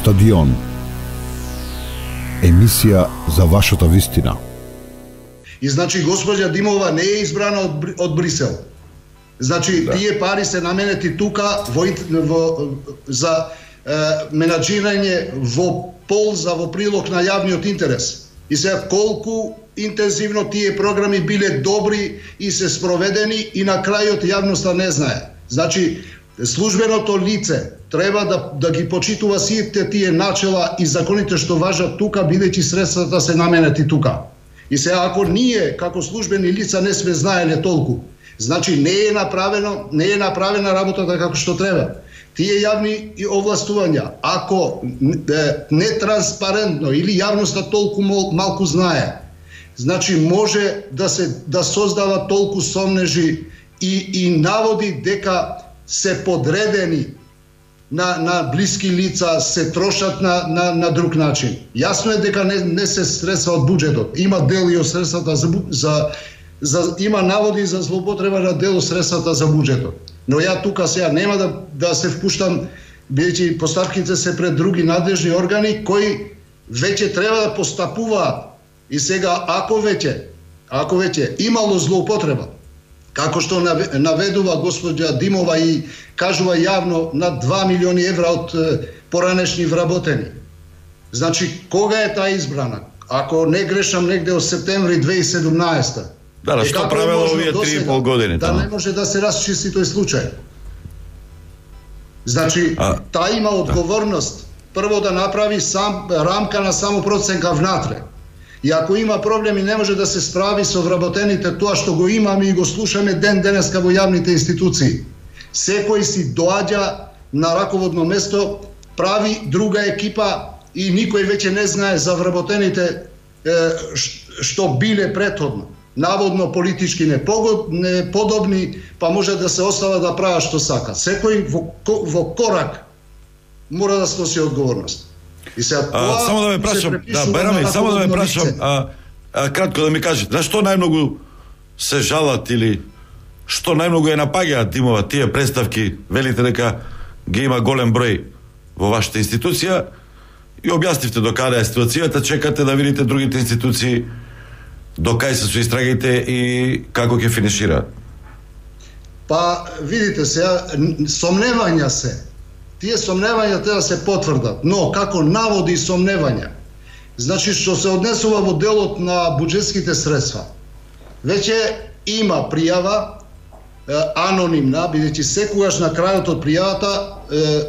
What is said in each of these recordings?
Стадион. Емисија за вашата вистина. И значи госпоѓа Димова не е избрана од Брисел. Значи тие пари се наменети тука за менаџирање во полза, во прилог на јавниот интерес. И сега колку интензивно тие програми биле добри и се спроведени и на крајот јавноста не знае. Значи службеното лице треба да ги почитува сите тие начела и законите што важат тука, бидејќи средствата се наменети тука. И сега ако ние како службени лица не сме знаеле толку, значи не е направена работата како што треба. Тие јавни овластувања, ако нетранспарентно или јавноста толку малку знае, значи може да создава толку сомнежи и наводи дека се подредени на блиски лица, се трошат на друг начин. Јасно е дека не се средства од буџетот. Има дел и од средствата има наводи за злоупотреба на дел од средствата за буџетот. Но ја тука сега нема да се впуштам, бидејќи поставките се пред други надлежни органи кои веќе треба да постапуваат. И сега ако веќе имало злоупотреба, како што наведува господја Димова и кажува јавно над 2 милиони евра од поранешни вработени. Значи, кога е таа избрана? Ако не грешам, негде од септември 2017. Да, што правело овие 3,5 години? Да не може да се расчисти тој случај. Значи, таа има одговорност прво да направи рамка на самопроценка внатре. И ако има проблеми не може да се справи со вработените, тоа што го имаме и го слушаме денеска во јавните институции. Секој си доаѓа на раководно место, прави друга екипа и никој веќе не знае за вработените што биле претходно. Наводно политички неподобни, па може да се остава да прават што сака. Секој во корак мора да сноси одговорност. И сега тоа само да ме прашам, Байрами, само да ме прашам, кратко да ми кажете, на што најмногу се жалат или што најмногу ја напаѓаат Димова тие представки, велите дека ги има голем број во вашата институција и објаснивте до каде е ситуацијата, чекате да видите другите институции до кај се со истрагите и како ќе финишираат? Па, видите сега, сомневања се. Тие сомневања треба да се потврдат, но како наводи и сомневања. Значи, што се однесува во делот на буџетските средства, веќе има пријава, анонимна, бидејќи секогаш на крајот од пријавата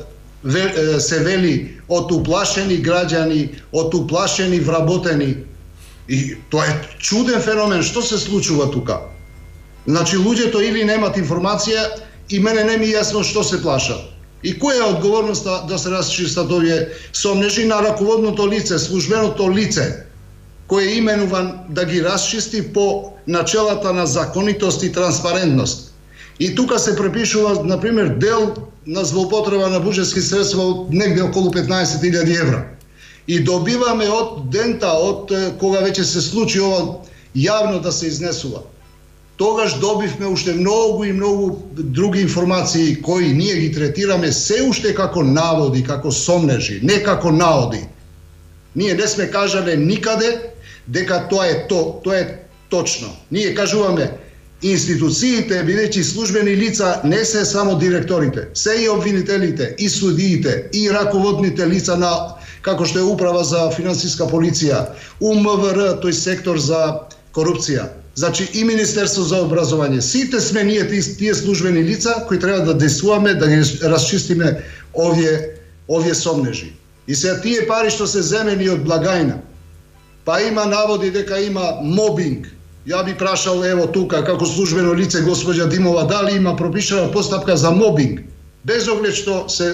се вели од уплашени граѓани, од уплашени вработени. И тоа е чуден феномен. Што се случува тука? Значи, луѓето или немат информација и мене не ми е јасно што се плашат. И која е одговорноста да се расчистат овие сомнежи на раководното лице, службеното лице, кој е именуван да ги расчисти по начелата на законитост и транспарентност. И тука се препишува, например, дел на злоупотреба на буџетски средства од негде околу 15.000 евра. И добиваме од дента, од кога веќе се случи ова јавно да се изнесува. Тогаш добивме уште многу и многу други информации кои ние ги третираме се уште како наводи, како сомнежи, не како наоди. Ние не сме кажале никаде дека тоа е точно. Ние кажуваме институциите, бидејќи службени лица не се само директорите, се и обвинителите, и судиите, и раководните лица на како што е Управа за финансиска полиција, УМВР, тој сектор за корупција. Значи и Министерство за образование. Сите сме ние тие службени лица кои треба да действуваме, да ги расчистиме овие сомнежи. И сега тие пари што се земени од благајна, па има наводи дека има мобинг. Ја би прашал ево тука како службено лице госпоѓа Димова дали има пропишана постапка за мобинг, без оглед што се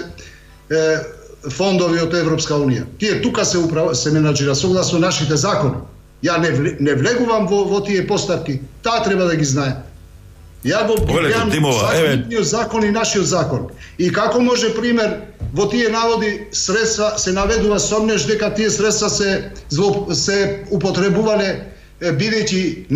фондови од Европска унија. Тие тука се менаџира согласно нашите закони. Ја не влегувам во тие постапки. Таа треба да ги знае. Ја го гледам самиот закон и нашиот закон. И како може, пример, во тие наводи средства се наведува сомнеж дека тие средства се употребувале бидејќи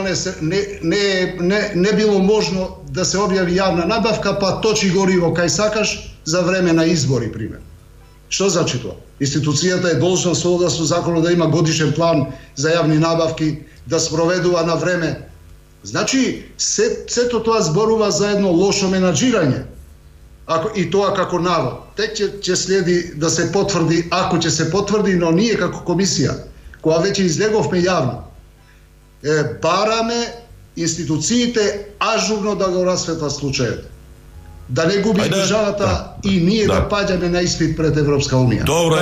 не било можно да се објави јавна набавка, па точи гориво кај сакаш за време на избори, пример. Што значи тоа? Институцијата е должна согласно законот да има годишен план за јавни набавки, да спроведува на време. Значи, сето тоа зборува за едно лошо менаџирање. И тоа како навод. Тек ќе следи да се потврди, ако ќе се потврди, но ние како комисија, која веќе излеговме јавно, бараме институциите ажурно да го расветлат случајот. Да не губи државата и ние да паѓаме на испит пред Европска Унија. Добро,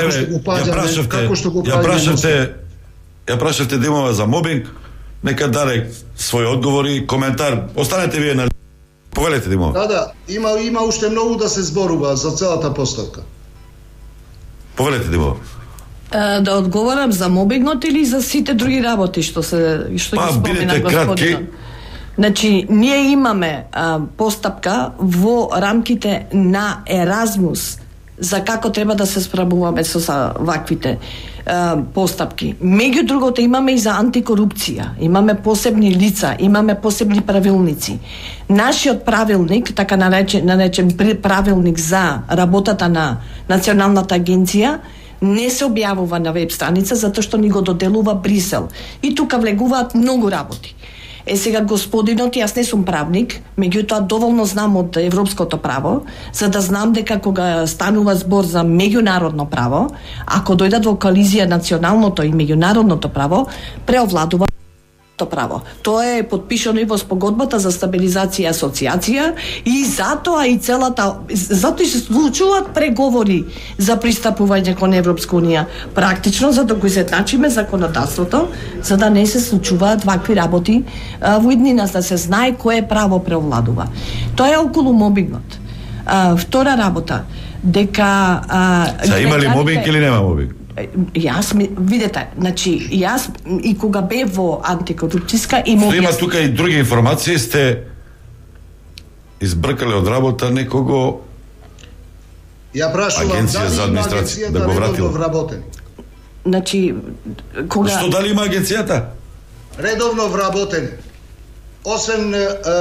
ја прашавте Димова за мобинг, нека даде свој одговор и коментар. Останете вие на... Повелете, Димова. Да, има уште многу да се зборува за целата поставка. Повелете, Димова. Да одговорам за мобингот или за сите други работи што ги спомена господинот? Значи, ние имаме постапка во рамките на Еразмус за како треба да се справуваме со ваквите постапки. Меѓу другото имаме и за антикорупција, имаме посебни лица, имаме посебни правилници. Нашиот правилник, така наречен правилник за работата на Националната агенција, не се објавува на веб страница затоа што ни го доделува Брисел. И тука влегуваат многу работи. Сега господинот, јас не сум правник, меѓутоа доволно знам од европското право, за да знам дека кога станува збор за меѓународно право, ако дојдат во колизија националното и меѓународното право, преовладува право. Тоа е потпишано и во спогодбата за стабилизација и асоциација и затоа и затоа се случуваат преговори за пристапување кон Европска унија, практично за да го изедначиме законодавството, за да не се случуваат вакви работи во иднина, да се знае кое право преовладува. Тоа е околу мобингот. Втора работа, дека има ли мобинг или нема мобинг? Видете, значи, јас и кога бев во антикорупцијска и што има тука и други информации, сте избркале од работа некого Агенција за администрација да го вратила. Значи, кога... Што дали има агенцијата? Редовно вработени. Освен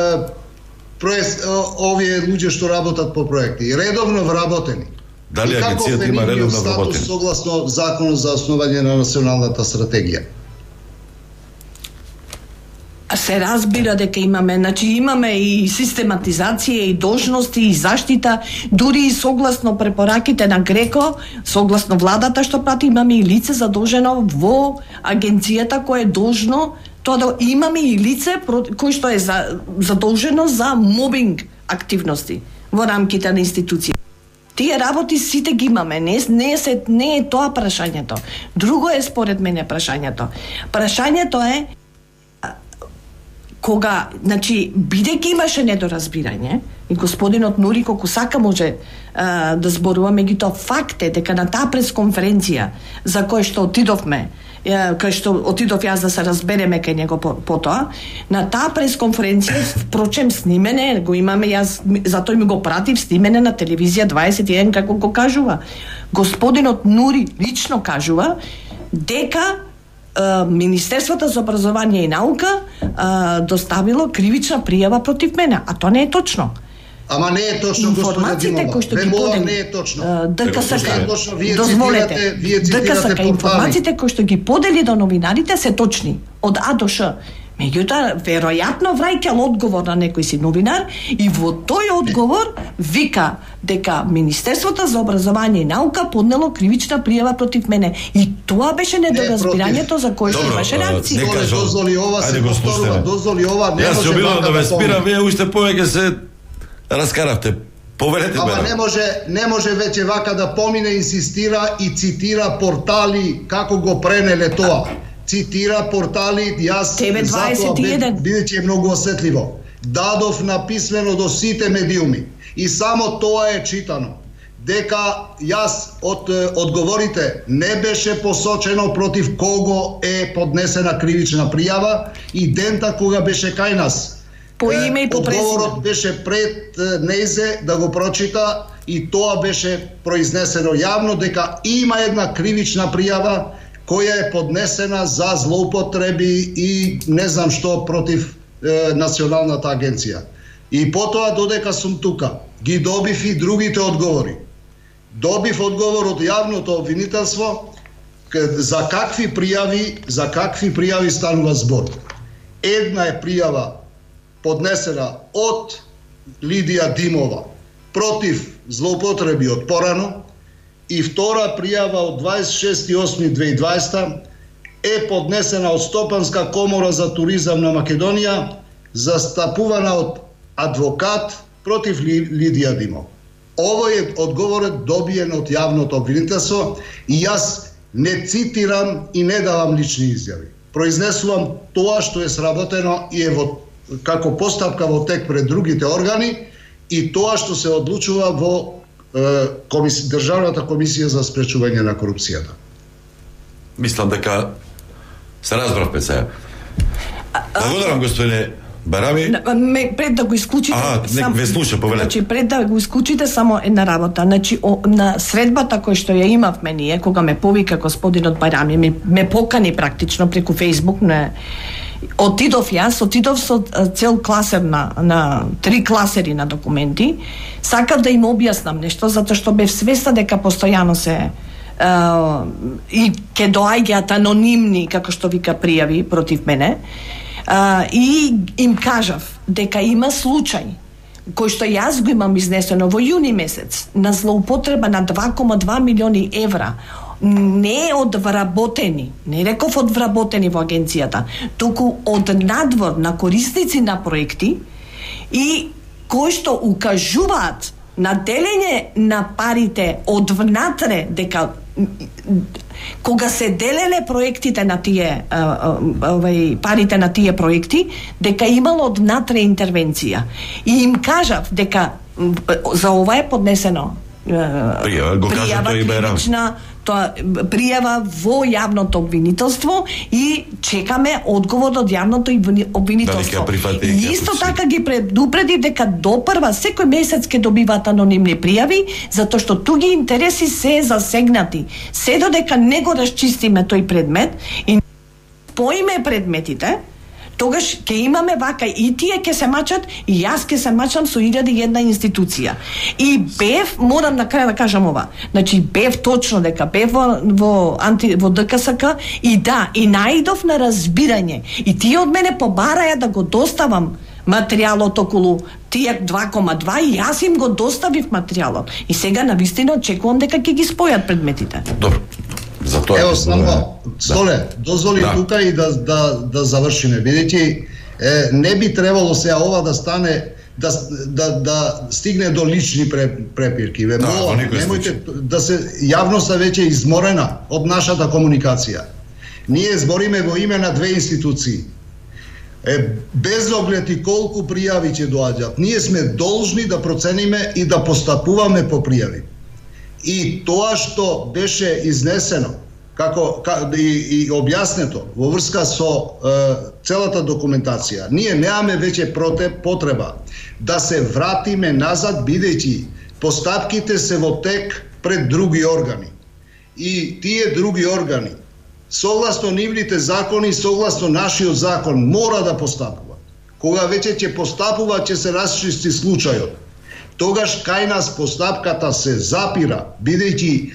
овие луѓе што работат по проекти, редовно вработени. Дали агенцијата има редовно вработени? Согласно законот за основање на националната стратегија. Се разбира дека имаме, значи имаме и систематизација и должности и заштита, дури и согласно препораките на Греко, согласно владата што прати, имаме и лице задолжено во агенцијата кое е должно тоа да имаме и лице кој што е задолжено за мобинг активности во рамките на институција. Тие работи сите ги имаме, не е тоа прашањето. Друго е според мене прашањето. Прашањето е кога, значи, бидејќи имаше недоразбирање, и господинот Нури колку сака може да зборува, меѓутоа факт е дека на таа пресконференција за која што отидовме, кај што отидов јас да се разбереме кај него потоа, на таа пресконференција, впрочем снимене, го имаме јас, затоа ми го пратив снимене на телевизија 21 како го кажува. Господинот Нури лично кажува дека Министерството за образование и наука доставило кривична пријава против мене, а тоа не е точно. Ама не е точно, информациите кои што ги подели, не е точно. ДКСК, дозволете, ДКСК, информациите кои што ги подели до новинарите се точни, од А до Ш. Меѓутоа, веројатно враќал одговор на некој си новинар и во тој одговор вика дека Министерството за образование и наука поднело кривична пријава против мене. И тоа беше недоразбирањето за кое што имаше реакција. Дозволи ова се повторува, дозволи ова не може. Јас се обидувам да ве спирам, вие уште повеќе се раскаравте. Повелете ме. Ама не може веќе вака да помине, инсистира и цитира портали како го пренеле тоа. Цитира портали, јас затоа бидејќи е многу осетливо, дадов написмено до сите медиуми и само тоа е читано, дека јас од одговорите не беше посочено против кого е поднесена кривична пријава и дента кога беше кај нас. По име и по презиме. Одговорот беше пред нејзе да го прочита и тоа беше произнесено јавно дека има една кривична пријава која е поднесена за злоупотреби и не знам што против Националната агенција. И потоа додека сум тука, ги добив и другите одговори. Добив одговор од јавното обвинителство за какви пријави станува збор. Една е пријава поднесена од Лидија Димова против злоупотреби од порано и втора пријава од 26.8.2020 е поднесена од Стопанска комора за туризам на Македонија, застапувана од адвокат против Лидија Димова. Овој одговорот добиен од јавното обвинителство и јас не цитирам и не давам лични изјави. Произнесувам тоа што е сработено и е како постапка во тек пред другите органи и тоа што се одлучува во Државната комисија за спречување на корупцијата. Мислам дека се разбравме сега. Благодарам, господине Барами. Пред да го исклучите, ве слуша, повелете. Значи пред да го исклучите само една работа. Значи на средбата која што ја имавме ние, кога ме повика господинот Барами, ме покани практично преку Facebook, отидов со цел класер на 3 класери на документи. Сакав да им објаснам нешто, затоа што бев свесна дека постојано се и ке доаѓаат анонимни, како што вика, пријави против мене. И им кажав дека има случај кој што јас го имам изнесено во јуни месец на злоупотреба на 2,2 милиони евра, не од вработени, не реков од вработени во агенцијата, туку од надвор на корисници на проекти и кои што укажуваат на делење на парите од внатре, дека кога се делеле проектите на тие парите на тие проекти, дека имало од внатре интервенција. И им кажав дека за ова е поднесено пријава кривична, пријава во јавното обвинителство и чекаме одговор од јавното обвинителство. И исто така ги предупреди дека до прва секој месец ќе добиваат анонимни пријави, затоа што туги интереси се засегнати. Се додека не го расчистиме тој предмет и поиме предметите, тогаш ќе имаме вака и тие ќе се мачат и јас ќе се мачам со 1001 институција. И бев, морам на крај да кажам ова, значи бев точно дека бев во ДКСК и да, и наидов на разбирање. И тие од мене побараја да го доставам материјалот околу тие 2,2 и јас им го доставив материјалот. И сега навистина очекувам дека ќе ги спојат предметите. Добро. Ево само, Столе, дозволи тука и да завршиме, бидејќи не би требало сега ова да стане, да стигне до лични препирки. Немојте да се, јавноста веќе е изморена од нашата комуникација. Ние збориме во име на две институции. Без оглед и колку пријави ќе доаѓаат, ние сме должни да процениме и да постапуваме по пријави. И тоа што беше изнесено и објаснето во врска со целата документација, ние немаме веќе потреба да се вратиме назад, бидејќи постапките се во тек пред други органи. И тие други органи, согласно нивните закони, согласно нашиот закон, мора да постапуваат. Кога веќе ќе постапуваат, ќе се расчисти случајот. Тогаш кај нас постапката се запира, бидејќи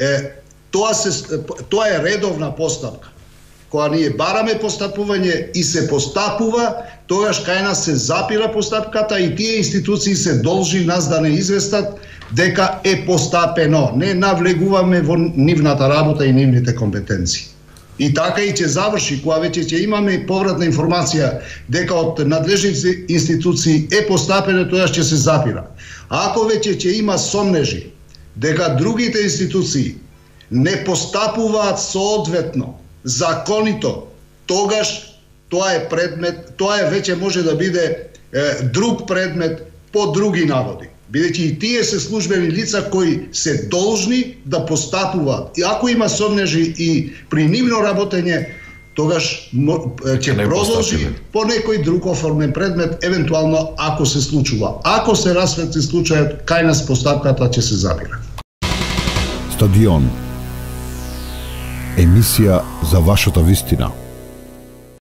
тоа е редовна постапка. Кога ние бараме постапување и се постапува, тогаш кај нас се запира постапката и тие институции се должни нас да не известат дека е постапено. Не навлегуваме во нивната работа и нивните компетенции. И така и ќе заврши, кога веќе ќе имаме повратна информација дека од надлежните институции е постапено, тоа ќе се запира. Ако веќе ќе има сомнежи дека другите институции не постапуваат соодветно, законито, тогаш тоа е предмет, тоа е веќе може да биде друг предмет по други наводи. Бидејќи и тие се службени лица кои се должни да постапуваат. И ако има сомнежи и при нивно работење, тогаш ќе продолжи по некој друг оформен предмет, евентуално ако се случува. Ако се расветли случајот, кај нас постапката ќе се запира. Стадион. Емисија за вашата вистина.